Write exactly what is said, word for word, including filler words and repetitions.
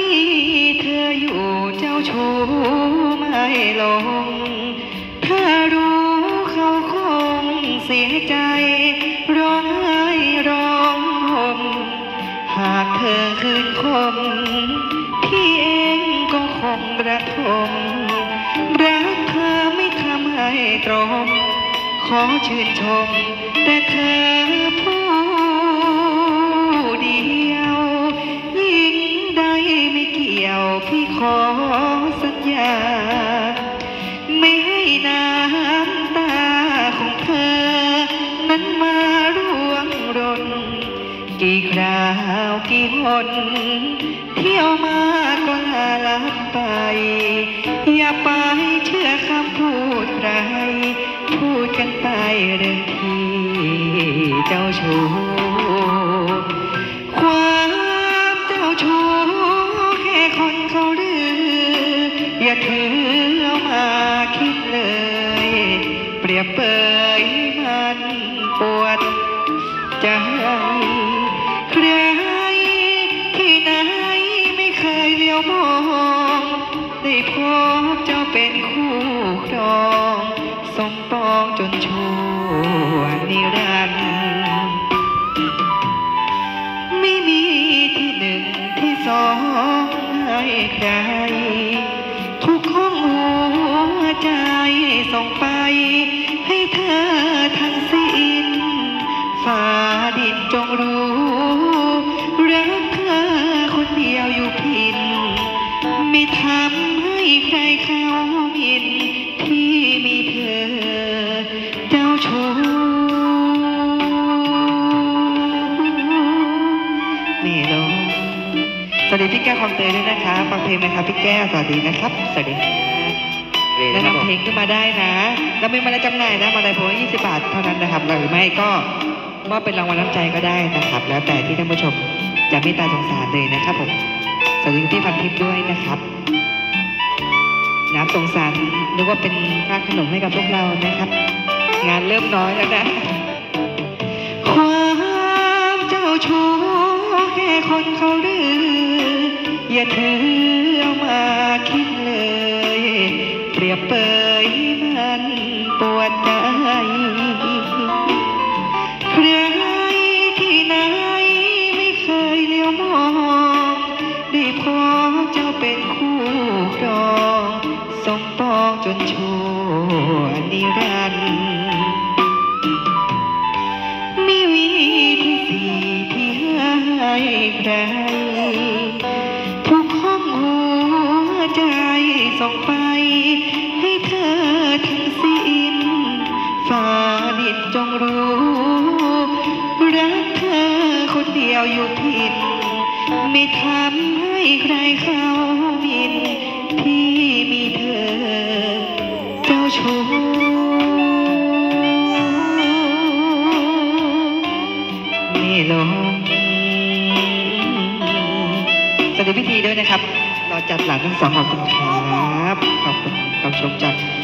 เธออยู่เจ้าชู้ไม่ลงถ้ารู้เขาคงเสียใจร้องไห้ร้องห่มหากเธอคืนคมพี่เองก็คงระทมรักเธอไม่ทำให้ตรมขอชื่นชมแต่เธอผู้เดียวยิ่งใดไม่เกี่ยวพี่ขอสัญญาไม่ให้น้ำตาของเธอนั้นมาร่วงรนกี่คราวกี่หนเที่ยวมาก็ลาลับไปอย่าไปเชื่อคำพูดใครพูดกันไปเรื่องที่เจ้าชู้ความเจ้าชู้แค่คนเขาลืออย่าถือเอามาคิดเลยเปรียบเปยมันปวดใจใครที่ไหนไม่เคยเลี้ยวมองได้พบเจ้าเป็นคู่ครองสมปองจนชั่วนิรันดร์ไม่มีที่หนึ่งที่สองให้ใครทุกห้องหัวใจส่งไปให้เธอทั้งสิ้นฟ้าดินจงรู้รักเธอคนเดียวอยู่พินไม่ทำให้ใครเขาหมิ่นที่มีเธอเจ้าชู้นี่ลงสวัสดีพี่แก้วคอมเตยด้วยนะคะฟังเพลงไหมคะพี่แก้วสวัสดีนะครับสวัสดีแล้วนำเพลงขึ้นมาได้นะเราไม่มาได้จำหน่ายนะมาได้เพราะยี่สิบบาทเท่านั้นนะครับหรือไม่ก็มอบเป็นรางวัลน้ำใจก็ได้นะครับแล้วแต่ที่ท่านผู้ชมจะเมตตาสงสารเลยนะครับผมสวัสดีพี่พันทิพย์ด้วยนะครับน้ำสงสารนึกว่าเป็นค่าขนมให้กับพวกเรานะครับงานเริ่มน้อยแล้วนะความเจ้าชู้แค่คนเขาลืออย่าถือเอามาคิดเลยเปรียบเปยมันปวดใจใครที่ไหนไม่เคยเลี้ยวมองได้พบเจ้าเป็นคู่ครองสมปองจนชั่วนิรันดร์ไม่มีที่สี่ที่ให้ใครทุกห้องหัวใจส่งไปให้เธอทั้งสิ้นฟ้าดินจงรู้รักเธอคนเดียวอยู่ผิดไม่ทำให้ใครเขาหมิ่นที่มีเธอเจ้าชู้นี่ลงสวัสดีพิธีด้วยนะครับเราจัดหลังทั้งสองขอบคุณครับขอบคุณคำชมจาก